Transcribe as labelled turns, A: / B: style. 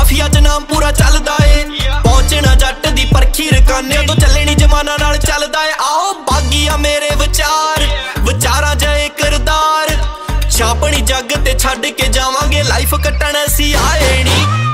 A: Mafia च नाम पूरा चलदा है। पहुंचना जट दी परखी रकाने तो चलनी जमाना नाल चलदा है। आओ बागिया मेरे विचार विचारा जाए करदार छापनी जग ते छड्ड के जावांगे लाइफ कट्टण असीं आए नी।